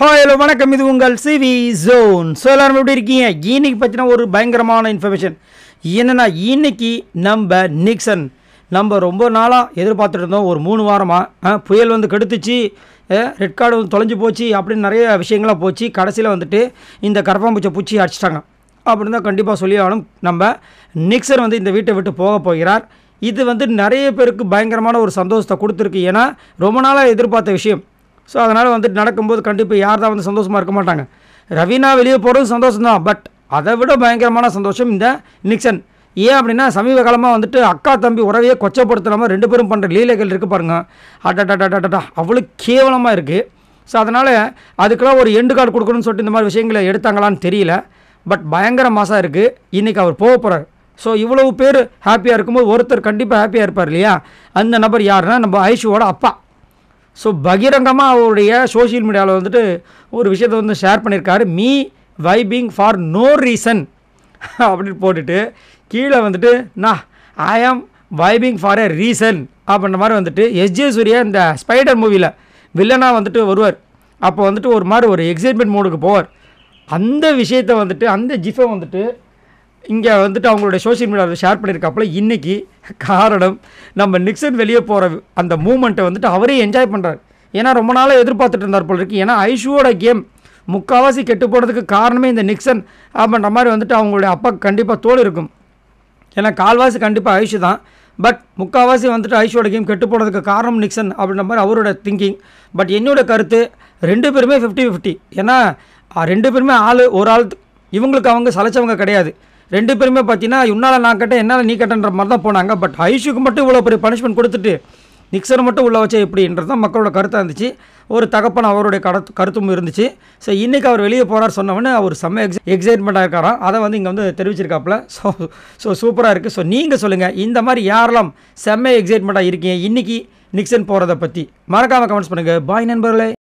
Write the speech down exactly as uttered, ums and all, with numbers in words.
Hi hello வணக்கம், இது உங்கள் சிவி ஜோன். ஸோ எல்லாரும் எப்படி இருக்கீங்க? இன்னைக்கு பற்றின ஒரு பயங்கரமான இன்ஃபர்மேஷன் என்னென்னா, இன்னைக்கு நம்ம நிக்சன் நம்ம ரொம்ப நாளாக எதிர்பார்த்துட்டு இருந்தோம். ஒரு மூணு வாரமாக புயல் வந்து கெடுத்துச்சு, ரெட் கார்டு வந்து தொலைஞ்சு போச்சு அப்படின்னு நிறைய விஷயங்களாக போச்சு. கடைசியில் வந்துட்டு இந்த கரப்பாம்பூச்சை பூச்சி அடிச்சிட்டாங்க அப்படின்னு தான் கண்டிப்பாக சொல்லி ஆகணும். நம்ம நிக்சன் வந்து இந்த வீட்டை விட்டு போக போகிறார். இது வந்து நிறைய பேருக்கு பயங்கரமான ஒரு சந்தோஷத்தை கொடுத்துருக்கு. ஏன்னா ரொம்ப நாளாக எதிர்பார்த்த விஷயம். ஸோ அதனால் வந்துட்டு நடக்கும்போது கண்டிப்பாக யார் தான் வந்து சந்தோஷமாக இருக்க மாட்டாங்க. ரவீனா வெளியே போகிறது சந்தோஷம் தான், பட் அதை விட பயங்கரமான சந்தோஷம் இந்த நிக்சன். ஏன் அப்படின்னா, சமீப காலமாக வந்துட்டு அக்கா தம்பி உறவையே கொச்சப்படுத்தாமல் ரெண்டு பேரும் பண்ணுற லீலைகள் இருக்குது பாருங்கள். அட்டா அவ்வளோ கேவலமாக இருக்குது. ஸோ அதனால் அதுக்கெல்லாம் ஒரு எண்டு கார்டு கொடுக்கணும்னு சொல்லிட்டு இந்த மாதிரி விஷயங்களை எடுத்தாங்களான்னு தெரியல. பட் பயங்கர மாசாக இருக்குது. இன்றைக்கி அவர் போக போகிறார். ஸோ இவ்வளவு பேர் ஹாப்பியாக இருக்கும்போது ஒருத்தர் கண்டிப்பாக ஹாப்பியாக இருப்பார் இல்லையா? அந்த நபர் யாருன்னா நம்ம ஐஷுவோட அப்பா. ஸோ பகிரங்கமாக அவருடைய சோஷியல் மீடியாவில் வந்துட்டு ஒரு விஷயத்தை வந்து ஷேர் பண்ணியிருக்காரு. Me vibing for no reason அப்படின்னு போட்டுட்டு கீழே வந்துட்டு நான் ஐ ஆம் வைபிங் ஃபார் எ ரீசன் அப்படின்ற மாதிரி வந்துட்டு எஸ்ஜே சூர்யா இந்த ஸ்பைடர் மூவியில் வில்லனாக வந்துட்டு வருவார். அப்போ வந்துட்டு ஒரு மாதிரி ஒரு எக்ஸைட்மெண்ட் மோடுக்கு போவார். அந்த விஷயத்தை வந்துட்டு அந்த ஜிஃபை வந்துட்டு இங்கே வந்துட்டு அவங்களுடைய சோஷியல் மீடியாவில் ஷேர் பண்ணியிருக்காப்புல. இன்றைக்கி காரணம் நம்ம நிக்சன் வெளியே போகிற அந்த மூமெண்ட்டை வந்துட்டு அவரே என்ஜாய் பண்ணுறாரு. ஏன்னா ரொம்ப நாளாக எதிர்பார்த்துட்டு இருந்தார் போல் இருக்குது. ஏன்னா ஐஷுவோட கேம் முக்கால்வாசி கெட்டு போகிறதுக்கு காரணமே இந்த நிக்சன் அப்படின்ற மாதிரி வந்துட்டு அவங்களுடைய அப்பாவுக்கு கண்டிப்பாக தோல் இருக்கும். ஏன்னா கால்வாசி கண்டிப்பாக ஐஷு தான், பட் முக்கால்வாசி வந்துட்டு ஐஷுவோட கேம் கெட்டு போனதுக்கு காரணம் நிக்சன் அப்படின்ற மாதிரி அவரோட திங்கிங். பட் என்னோடய கருத்து ரெண்டு பேருமே ஃபிஃப்டி ஃபிஃப்டி. ஏன்னா ரெண்டு பேருமே ஆள் ஒரு ஆள், இவங்களுக்கு அவங்க சலைச்சவங்க கிடையாது. ரெண்டு பேருமே பார்த்தீங்கன்னா உன்னால் நான் கட்ட என்னால் நீ கட்டன்ற மாதிரி தான் போனாங்க. பட் ஐஷுக்கு மட்டும் இவ்வளோ பெரிய பனிஷ்மெண்ட் கொடுத்துட்டு நிக்சனை மட்டும் உள்ள வச்சா எப்படின்றது தான் மக்களோட கருத்தாக இருந்துச்சு. ஒரு தகப்பன் அவருடைய கருத்து கருத்தும் இருந்துச்சு. ஸோ இன்றைக்கி அவர் வெளியே போகிறார் சொன்னவொடனே அவர் செம்ம எக்ஸ் எக்ஸைட்மெண்ட்டாக இருக்காராம். அதை வந்து இங்கே வந்து தெரிவிச்சிருக்காப்புல. ஸோ ஸோ சூப்பராக இருக்குது. ஸோ நீங்கள் சொல்லுங்கள், இந்த மாதிரி யாரெல்லாம் செம்ம எக்ஸைட்மெண்ட்டாக இருக்கீங்க இன்றைக்கி நிக்சன் போகிறத பற்றி? மறக்காமல் கமெண்ட்ஸ் பண்ணுங்கள். பாய் நண்பர்களே.